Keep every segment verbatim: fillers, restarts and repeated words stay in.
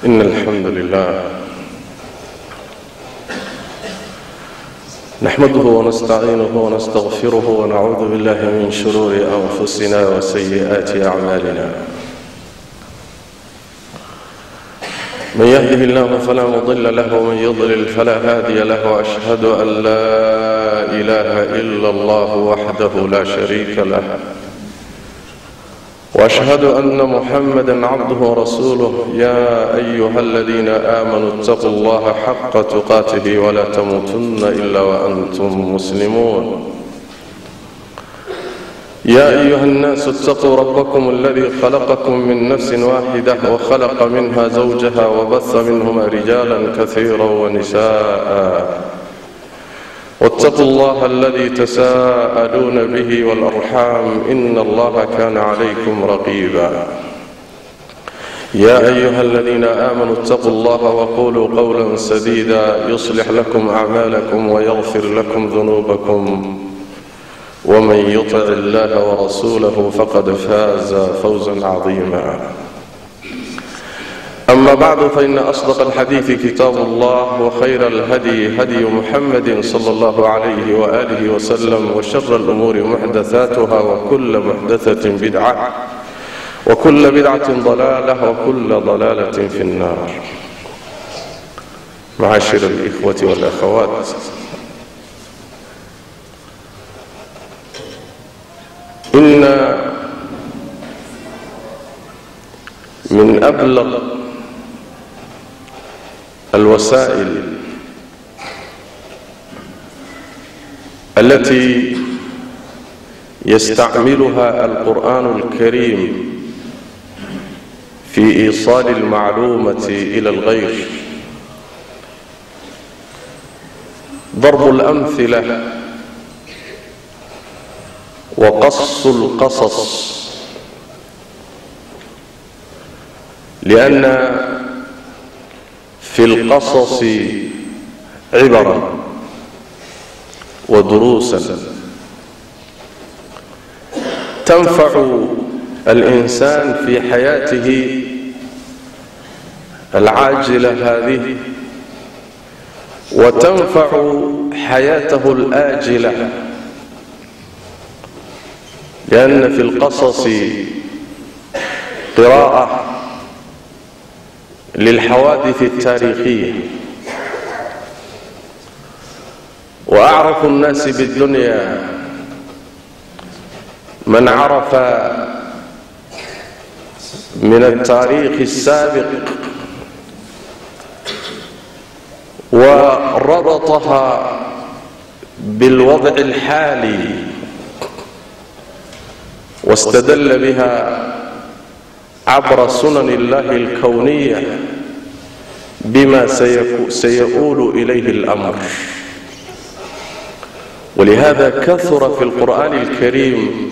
إن الحمد لله نحمده ونستعينه ونستغفره ونعوذ بالله من شرور أنفسنا وسيئات أعمالنا. من يهده الله فلا مضل له ومن يضلل فلا هادي له، وأشهد أن لا إله إلا الله وحده لا شريك له، وأشهد أن محمدًا عبده ورسوله. يا أيها الذين آمنوا اتقوا الله حق تقاته ولا تموتن إلا وأنتم مسلمون. يا أيها الناس اتقوا ربكم الذي خلقكم من نفس واحدة وخلق منها زوجها وبث منهما رجالا كثيرا ونساء، واتقوا الله الذي تساءلون به والأرحام إن الله كان عليكم رقيبا. يا أيها الذين آمنوا اتقوا الله وقولوا قولا سديدا يصلح لكم أعمالكم ويغفر لكم ذنوبكم، ومن يطع الله ورسوله فقد فاز فوزا عظيما. أما بعد، فإن أصدق الحديث كتاب الله، وخير الهدي هدي محمد صلى الله عليه وآله وسلم، وشر الأمور محدثاتها، وكل محدثة بدعة، وكل بدعة ضلالة، وكل ضلالة في النار. معاشر الإخوة والأخوات، إن من أبلغ الوسائل التي يستعملها القرآن الكريم في إيصال المعلومة إلى الغير ضرب الأمثلة وقص القصص، لأن في القصص عبرا ودروسا تنفع الإنسان في حياته العاجلة هذه، وتنفع حياته الآجلة، لأن في القصص قراءة للحوادث التاريخية. وأعرف الناس بالدنيا من عرف من التاريخ السابق وربطها بالوضع الحالي، واستدل بها عبر سنن الله الكونية بما سيؤول إليه الأمر. ولهذا كثر في القرآن الكريم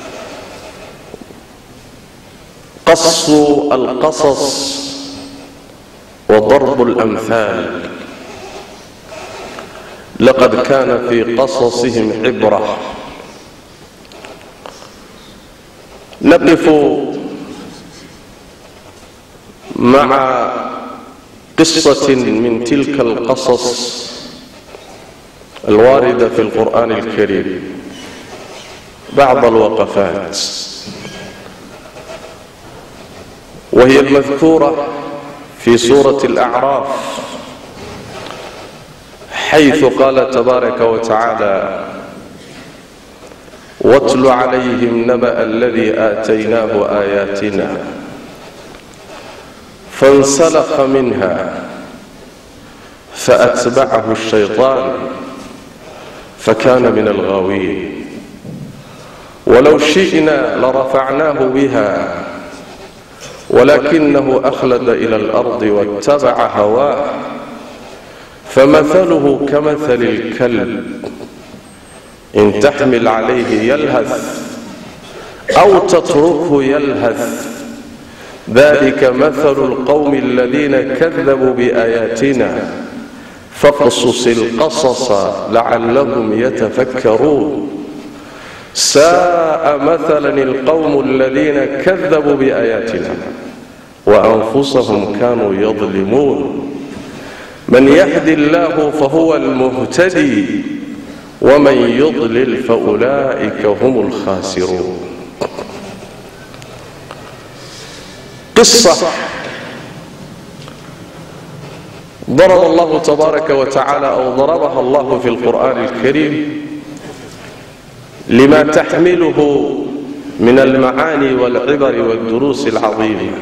قص القصص وضرب الأمثال. لقد كان في قصصهم عبرة. نقف مع قصة من تلك القصص الواردة في القرآن الكريم، بعض الوقفات، وهي المذكورة في سورة الأعراف، حيث قال تبارك وتعالى: واتل عليهم نبأ الذي آتيناه آياتنا فانسلخ منها فأتبعه الشيطان فكان من الغاوين. ولو شئنا لرفعناه بها ولكنه أخلد إلى الأرض واتبع هواه فمثله كمثل الكلب إن تحمل عليه يلهث أو تتركه يلهث ذلك مثل القوم الذين كذبوا بآياتنا فاقصص القصص لعلهم يتفكرون ساء مثلا القوم الذين كذبوا بآياتنا وأنفسهم كانوا يظلمون. من يهد الله فهو المهتدي ومن يضلل فأولئك هم الخاسرون. قصة ضرب الله تبارك وتعالى أو ضربها الله في القرآن الكريم لما تحمله من المعاني والعبر والدروس العظيمة.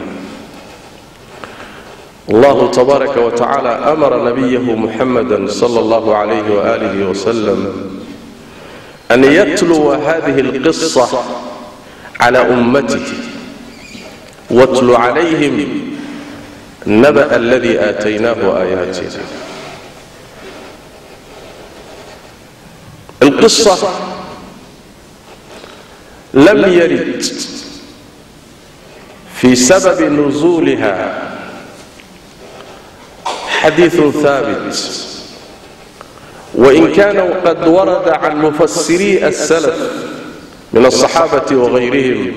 الله تبارك وتعالى أمر نبيه محمدا صلى الله عليه وآله وسلم أن يتلو هذه القصة على أمته، واتل عليهم النبأ الذي آتيناه آياتنا. القصة لم يرد في سبب نزولها حديث ثابت، وإن كان قد ورد عن مفسري السلف من الصحابة وغيرهم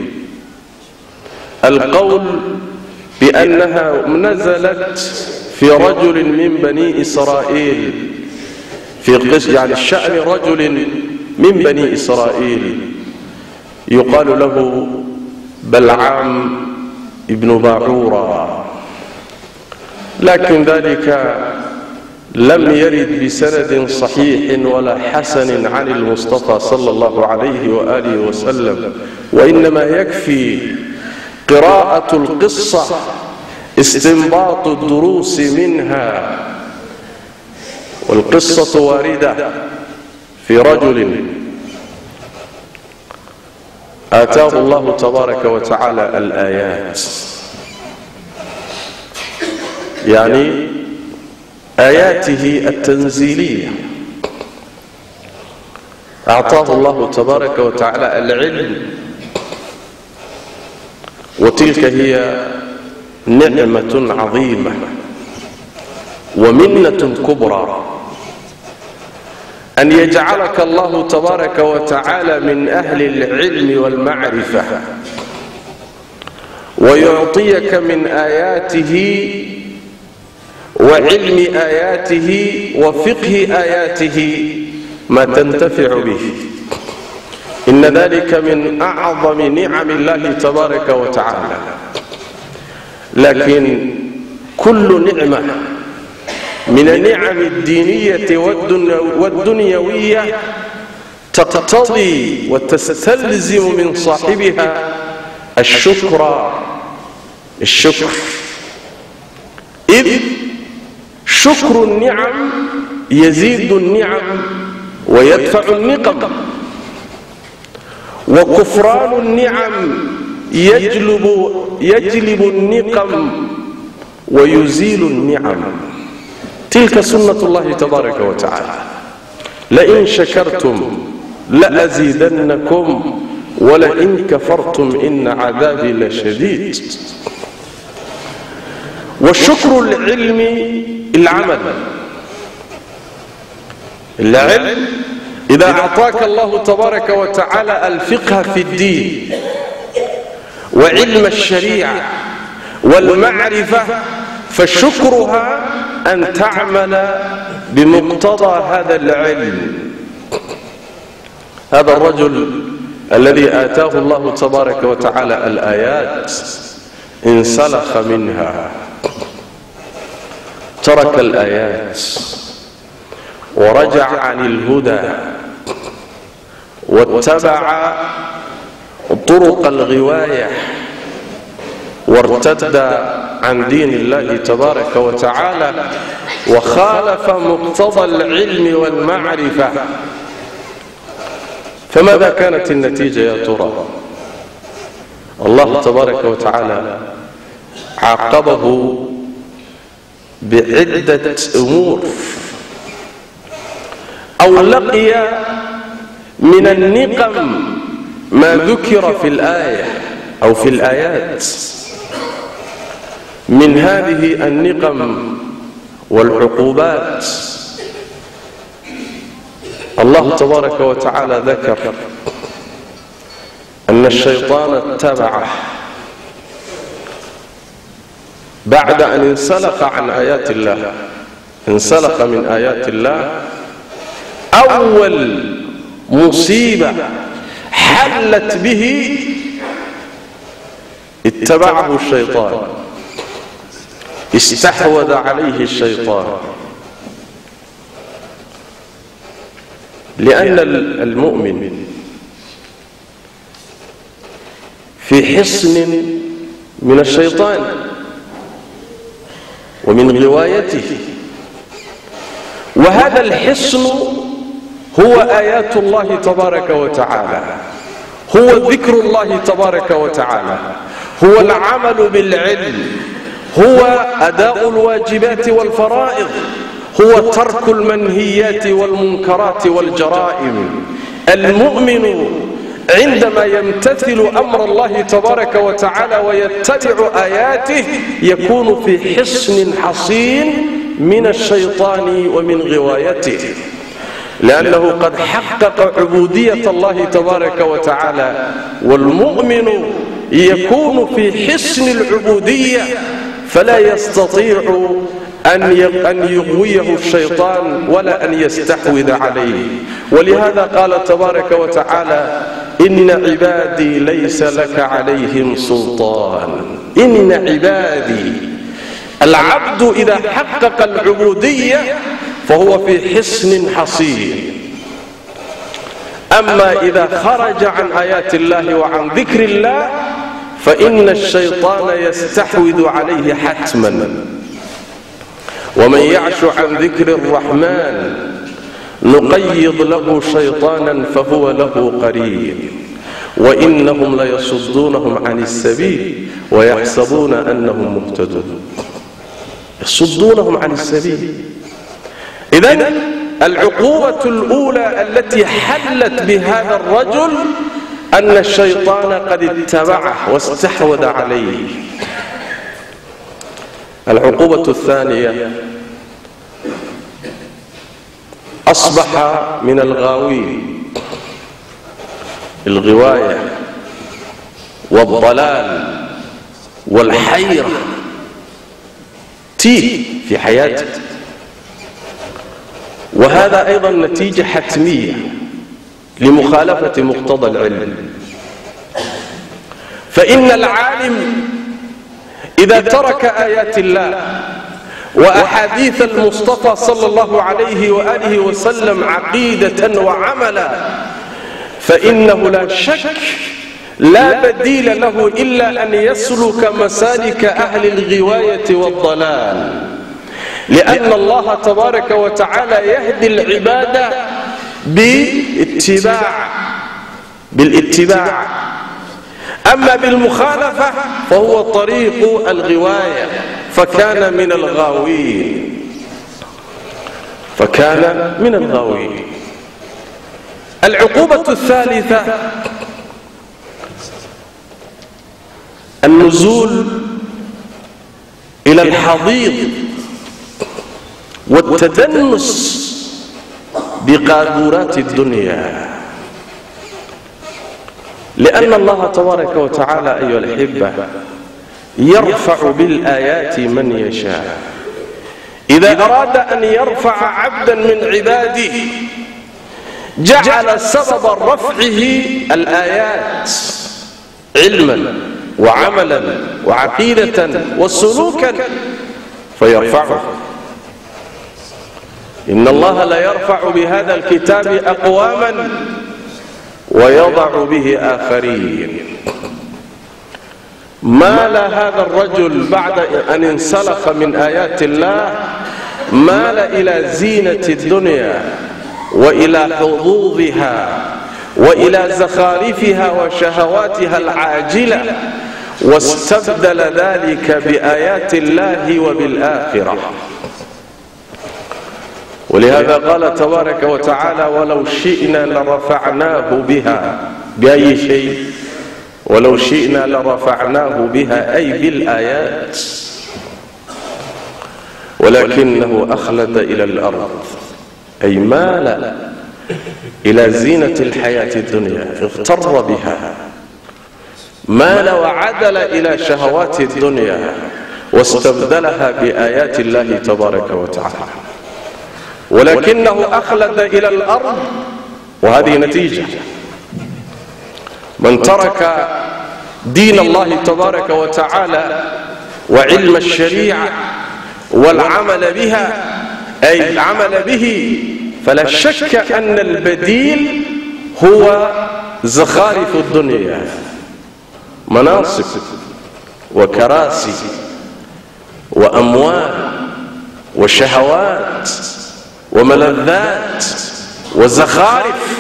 القول بأنها نزلت في رجل من بني إسرائيل، في قصة يعني شأن رجل من بني إسرائيل يقال له بلعام ابن باعورة، لكن ذلك لم يرد بسند صحيح ولا حسن عن المصطفى صلى الله عليه وآله وسلم، وإنما يكفي قراءة القصة استنباط الدروس منها. والقصة واردة في رجل آتاه الله تبارك وتعالى الآيات، يعني آياته التنزيلية. أعطاه الله تبارك وتعالى العلم، وتلك هي نعمة عظيمة ومنة كبرى أن يجعلك الله تبارك وتعالى من أهل العلم والمعرفة، ويعطيك من آياته وعلم آياته وفقه آياته ما تنتفع به. إن ذلك من أعظم نعم الله تبارك وتعالى. لكن كل نعمة من النعم الدينية والدنيوية تقتضي وتستلزم من صاحبها الشكر الشكر إذ شكر النعم يزيد النعم ويدفع النقم، وكفران النعم يجلب يجلب النقم ويزيل النعم. تلك سنة الله تبارك وتعالى. لئن شكرتم لأزيدنكم ولئن كفرتم إن عذابي لشديد. والشكر العلمي العمل. العلم إذا أعطاك الله تبارك وتعالى الفقه في الدين وعلم الشريعة والمعرفة، فشكرها أن تعمل بمقتضى هذا العلم. هذا الرجل الذي آتاه الله تبارك وتعالى الآيات انسلخ منها، ترك الآيات ورجع عن الهدى واتبع طرق الغواية وارتد عن دين الله تبارك وتعالى وخالف مقتضى العلم والمعرفة. فماذا كانت النتيجة يا ترى؟ الله تبارك وتعالى عاقبه بعدة أمور، أو لقي من النقم ما ذكر في الآية أو في الآيات. من هذه النقم والعقوبات الله تبارك وتعالى ذكر أن الشيطان اتبعه بعد أن انسلخ عن آيات الله، انسلخ من آيات الله، أول مصيبة حلت به اتبعه الشيطان، استحوذ عليه الشيطان. لأن المؤمن في حصن من الشيطان ومن غوايته، وهذا الحصن هو آيات الله تبارك وتعالى، هو ذكر الله تبارك وتعالى، هو العمل بالعلم، هو أداء الواجبات والفرائض، هو ترك المنهيات والمنكرات والجرائم. المؤمن عندما يمتثل أمر الله تبارك وتعالى ويتبع آياته يكون في حصن حصين من الشيطان ومن غوايته، لأنه قد حقق عبودية الله تبارك وتعالى. والمؤمن يكون في حصن العبودية فلا يستطيع أن يغويه الشيطان ولا أن يستحوذ عليه. ولهذا قال تبارك وتعالى: إن عبادي ليس لك عليهم سلطان. إن عبادي، العبد إذا حقق العبودية فهو في حصن حصين. أما إذا خرج عن آيات الله وعن ذكر الله فإن الشيطان يستحوذ عليه حتما. ومن يعش عن ذكر الرحمن نقيض له شيطانا فهو له قرين وإنهم ليصدونهم عن السبيل ويحسبون أنهم مهتدون. يصدونهم عن السبيل. إذن العقوبة الأولى التي حلت بهذا الرجل أن الشيطان قد اتبعه واستحوذ عليه. العقوبة الثانية: أصبح من الغاوين، الغواية والضلال والحيرة تيه في حياته، وهذا أيضا نتيجة حتمية لمخالفة مقتضى العلم. فإن العالم إذا ترك آيات الله وأحاديث المصطفى صلى الله عليه وآله وسلم عقيدة وعملا فإنه لا شك لا بديل له إلا أن يسلك مسالك أهل الغواية والضلال، لأن الله تبارك وتعالى يهدي العباد باتباع بالاتباع، أما بالمخالفة فهو طريق الغواية، فكان من الغاوين فكان من الغاوين. العقوبة الثالثة: النزول إلى الحضيض والتدنس بقاذورات الدنيا، لأن الله تبارك وتعالى أيها الأحبة يرفع بالآيات من يشاء. إذا أراد أن يرفع عبدا من عباده جعل سبب رفعه الآيات علما وعملا وعقيدة وسلوكا فيرفعه. إن الله لا يرفع بهذا الكتاب أقواما ويضع به آخرين. مال هذا الرجل بعد أن انسلخ من آيات الله مال إلى زينة الدنيا وإلى حظوظها وإلى زخارفها وشهواتها العاجلة، واستبدل ذلك بآيات الله وبالآخرة. ولهذا قال تبارك وتعالى: ولو شئنا لرفعناه بها. بأي شيء؟ ولو شئنا لرفعناه بها، أي بالآيات، ولكنه أخلد إلى الأرض، أي مال إلى زينة الحياة الدنيا، اغتر بها، مال وعدل إلى شهوات الدنيا، واستبدلها بآيات الله تبارك وتعالى، ولكنه أخلد إلى الأرض، وهذه نتيجة. من ترك دين الله تبارك وتعالى وعلم الشريعة والعمل بها، أي العمل به، فلا شك أن البديل هو زخارف الدنيا، مناصب وكراسي وأموال وشهوات وملذات وزخارف،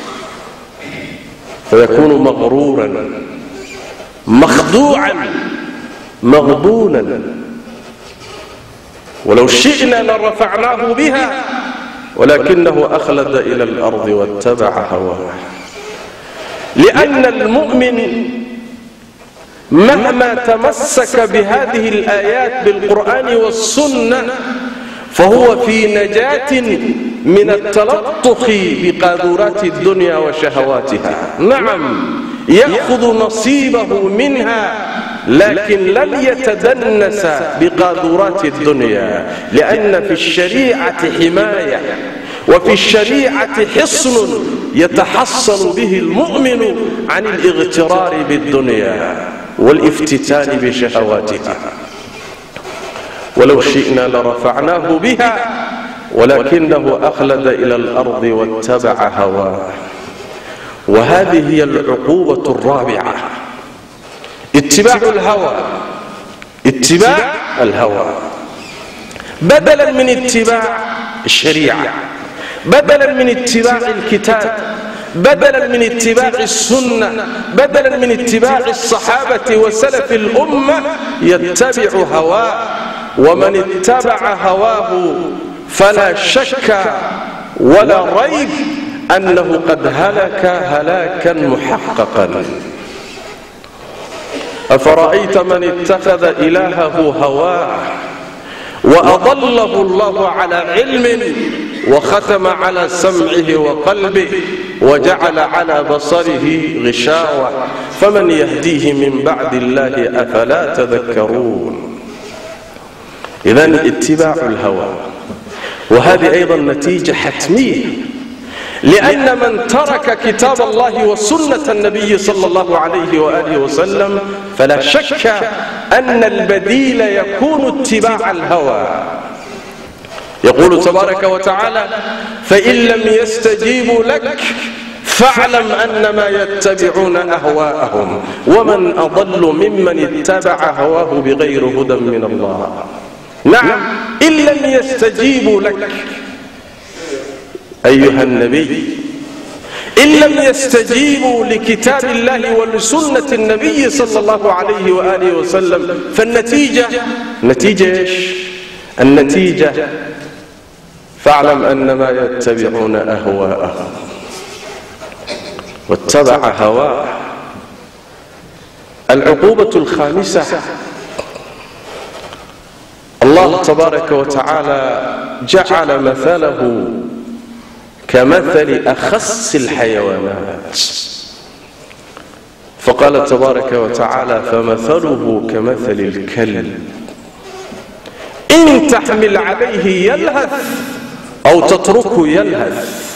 فيكون مغرورا مخدوعا مغبونا. ولو شئنا لرفعناه بها ولكنه أخلد إلى الأرض واتبع هواه. لأن المؤمن مهما تمسك بهذه الآيات بالقرآن والسنة فهو في نجاة من التلطخ بقاذورات الدنيا وشهواتها. نعم، يأخذ نصيبه منها، لكن لن يتدنس بقاذورات الدنيا، لأن في الشريعة حماية، وفي الشريعة حصن يتحصن به المؤمن عن الاغترار بالدنيا والافتتان بشهواتها. ولو شئنا لرفعناه بها ولكنه أخلد إلى الأرض واتبع هواه. وهذه هي العقوبة الرابعة، اتباع الهوى. اتباع الهوى بدلا من اتباع الشريعة، بدلا من اتباع الكتاب، بدلا من اتباع السنة، بدلا من اتباع الصحابة وسلف الأمة، يتبع هواه. ومن اتبع هواه فلا شك ولا ريب أنه قد هلك هلاكا محققا. أفرأيت من اتخذ إلهه هواه وأضله الله على علم وختم على سمعه وقلبه وجعل على بصره غشاوة فمن يهديه من بعد الله أفلا تذكرون. إذن اتباع الهوى، وهذه أيضا نتيجة حتمية، لأن من ترك كتاب الله وسنة النبي صلى الله عليه وآله وسلم فلا شك أن البديل يكون اتباع الهوى. يقول تبارك وتعالى: فإن لم يستجيبوا لك فاعلم أنما يتبعون أهواءهم ومن أضل ممن اتبع هواه بغير هدى من الله. نعم، إن لم يستجيبوا لك أيها النبي، إن لم يستجيبوا لكتاب الله ولسنة النبي صلى الله عليه وآله وسلم فالنتيجة نتيجة إيش؟ النتيجة فاعلم أنما يتبعون أهواءهم. واتبع هواه. العقوبة الخامسة، الله تبارك وتعالى جعل مثله كمثل أخس الحيوانات، فقال تبارك وتعالى: فمثله كمثل الكلب إن تحمل عليه يلهث أو تتركه يلهث.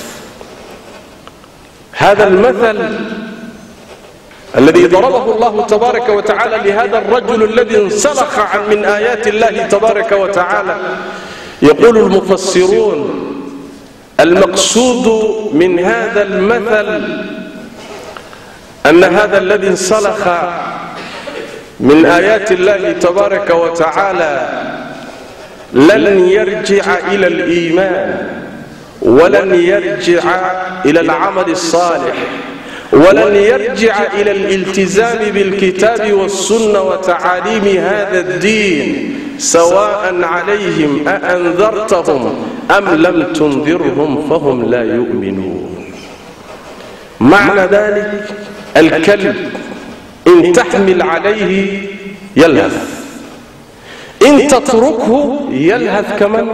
هذا المثل الذي ضربه الله تبارك وتعالى لهذا الرجل الذي انسلخ عن من آيات الله تبارك وتعالى، يقول المفسرون: المقصود من هذا المثل أن هذا الذي انسلخ من آيات الله تبارك وتعالى لن يرجع إلى الإيمان، ولن يرجع إلى العمل الصالح، ولن يرجع إلى الالتزام بالكتاب والسنة وتعاليم هذا الدين، سواء عليهم أأنذرتهم أم لم تنذرهم فهم لا يؤمنون. معنى ذلك: الكلب إن تحمل عليه يلهث، إن تتركه يلهث كمان.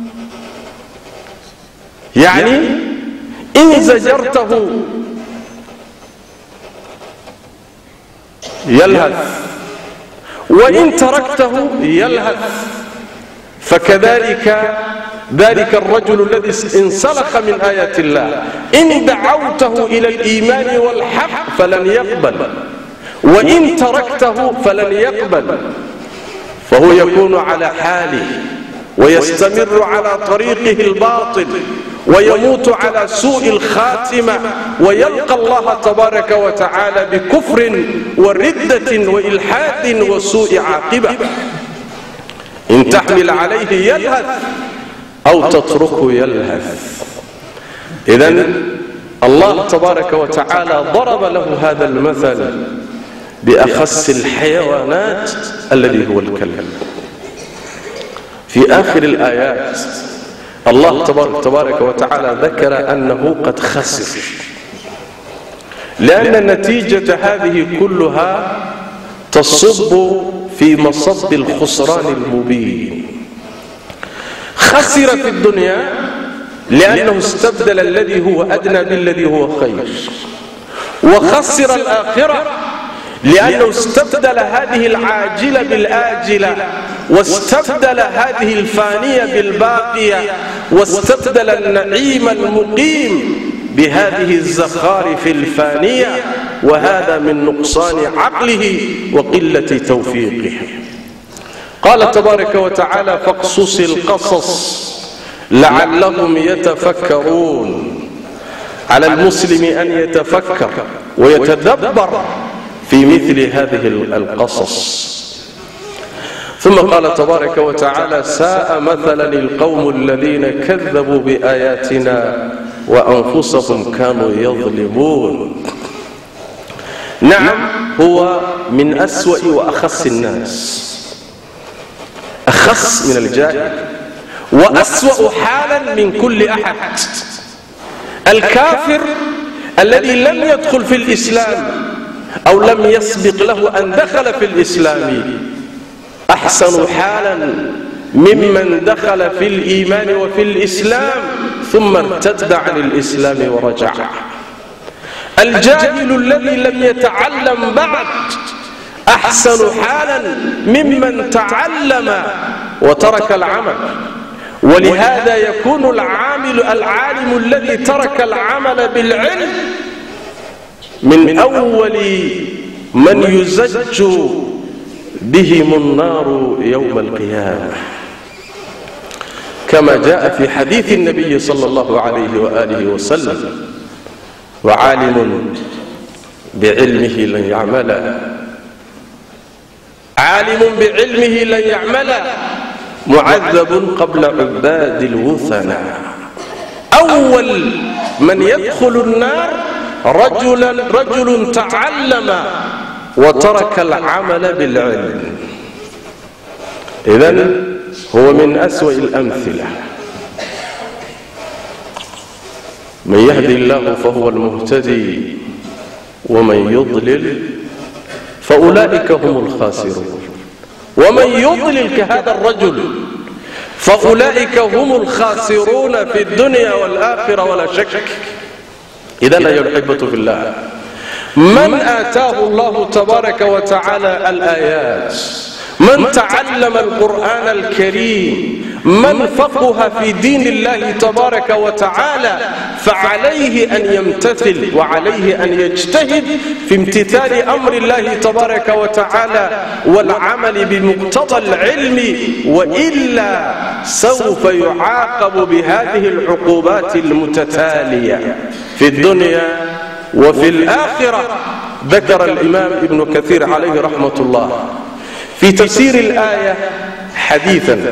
يعني إن زجرته يلهث، وإن تركته يلهث. فكذلك ذلك الرجل الذي انسلخ من آيات الله، إن دعوته إلى الإيمان والحق فلن يقبل، وإن تركته فلن يقبل، فهو يكون على حاله ويستمر على طريقه الباطل ويموت على سوء الخاتمة، ويلقى الله تبارك وتعالى بكفر وردة وإلحاد وسوء عاقبة. إن تحمل عليه يلهث أو تتركه يلهث. إذن الله تبارك وتعالى ضرب له هذا المثل بأخس الحيوانات الذي هو الكلب. في آخر الآيات الله تبارك وتعالى ذكر أنه قد خسر، لأن نتيجة هذه كلها تصب في مصب الخسران المبين. خسر في الدنيا لأنه استبدل الذي هو أدنى بالذي هو خير، وخسر الآخرة لأنه استبدل هذه العاجلة بالآجلة، واستبدل هذه الفانية بالباقية، واستبدل النعيم المقيم بهذه الزخارف الفانية، وهذا من نقصان عقله وقلة توفيقه. قال تبارك وتعالى: فاقصص القصص لعلهم يتفكرون. على المسلم أن يتفكر ويتدبر في مثل هذه القصص. ثم قال تبارك وتعالى: ساء مثلا القوم الذين كذبوا بآياتنا وأنفسهم كانوا يظلمون. نعم، هو من أسوأ وأخس الناس، أخس من الجاهل وأسوأ حالا من كل أحد. الكافر الذي لم يدخل في الإسلام أو لم يسبق له أن دخل في الإسلام أحسن حالا ممن دخل في الإيمان وفي الإسلام ثم ارتد عن الإسلام ورجع. الجاهل الذي لم يتعلم بعد أحسن حالا ممن تعلم وترك العمل. ولهذا يكون العامل العالم الذي ترك العمل بالعلم من أول من يزج بهم النار يوم القيامة، كما جاء في حديث النبي صلى الله عليه وآله وسلم: وعالم بعلمه لن يعمل، عالم بعلمه لن يعمل، معذب قبل عباد الوثناء. أول من يدخل النار رجلا رجل تعلم وترك العمل بالعلم. إذن هو من أسوأ الأمثلة. من يهدي الله فهو المهتدي ومن يضلل فأولئك هم الخاسرون. ومن يضلل كهذا الرجل فأولئك هم الخاسرون في الدنيا والآخرة ولا شك. إذن أيها الأحبة في الله، من آتاه الله تبارك وتعالى الآيات، من تعلم القرآن الكريم، من فقه في دين الله تبارك وتعالى، فعليه أن يمتثل وعليه أن يجتهد في امتثال أمر الله تبارك وتعالى والعمل بمقتضى العلم، وإلا سوف يعاقب بهذه العقوبات المتتالية في الدنيا وفي الآخرة. ذكر الإمام ابن كثير عليه رحمة الله في تفسير الآية حديثا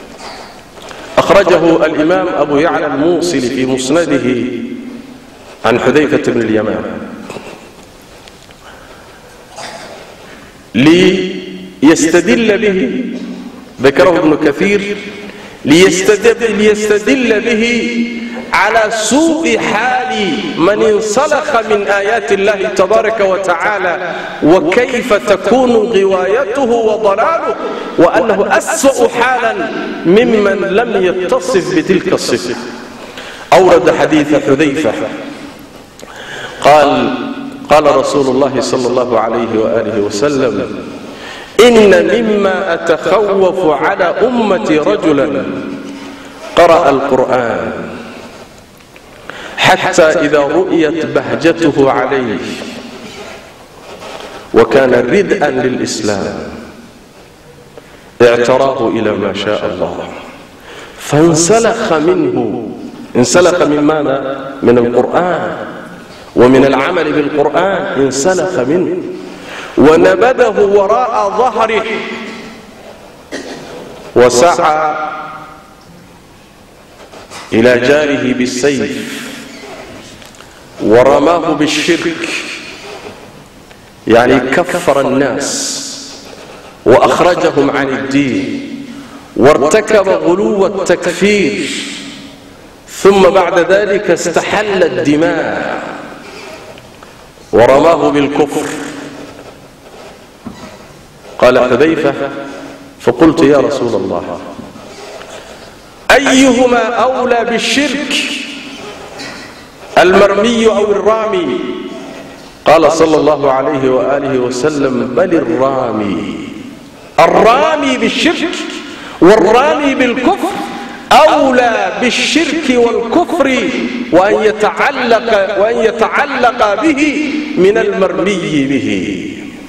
أخرجه الإمام أبو يعلى الموصلي في مسنده عن حذيفة بن اليمان، ليستدل به، ذكره ابن كثير ليستدل, ليستدل به على سوء حال من انسلخ من آيات الله تبارك وتعالى، وكيف تكون غوايته وضلاله، وأنه أسوأ حالا ممن لم يتصف بتلك الصفة. أورد حديث حذيفة قال: قال رسول الله صلى الله عليه وآله وسلم: إن مما أتخوف على أمتي رجلا قرأ القرآن حتى إذا رؤيت بهجته عليه وكان ردءا للإسلام اعتراه إلى ما شاء الله فانسلخ منه. انسلخ من ماذا؟ من القرآن ومن العمل بالقرآن. انسلخ منه ونبذه وراء ظهره وسعى إلى جاره بالسيف ورماه بالشرك، يعني كفر الناس وأخرجهم عن الدين وارتكب غلو التكفير، ثم بعد ذلك استحل الدماء ورماه بالكفر. قال حذيفة: فقلت يا رسول الله أيهما أولى بالشرك، المرمي أو الرامي؟ قال صلى الله عليه وآله وسلم: بل الرامي. الرامي بالشرك والرامي بالكفر أولى بالشرك والكفر وأن يتعلق, وأن يتعلق به من المرمي به.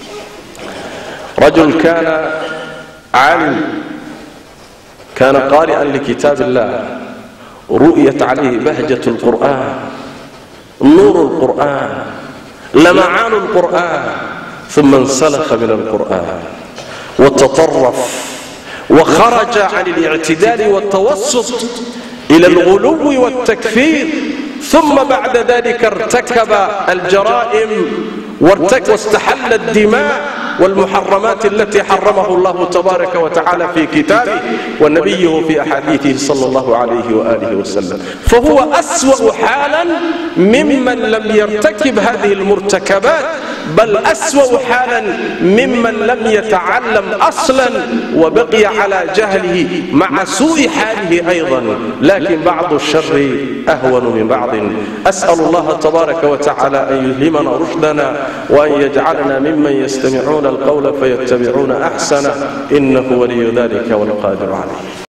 رجل كان عالم، كان قارئا لكتاب الله، رؤيت عليه بهجة القرآن، نور القرآن، لمعان القرآن، ثم انسلخ من القرآن وتطرف وخرج عن الاعتدال والتوسط إلى الغلو والتكفير، ثم بعد ذلك ارتكب الجرائم واستحل الدماء والمحرمات التي حرمه الله تبارك وتعالى في كتابه ونبيه في أحاديثه صلى الله عليه وآله وسلم. فهو أسوأ حالا ممن لم يرتكب هذه المرتكبات، بل أسوأ حالا ممن لم يتعلم أصلا وبقي على جهله مع سوء حاله أيضا. لكن بعض الشر أهون من بعض. أسأل الله تبارك وتعالى أن يلهمنا رشدنا وأن يجعلنا ممن يستمعون القول فيتبعون أحسنه، إنه ولي ذلك والقادر عليه.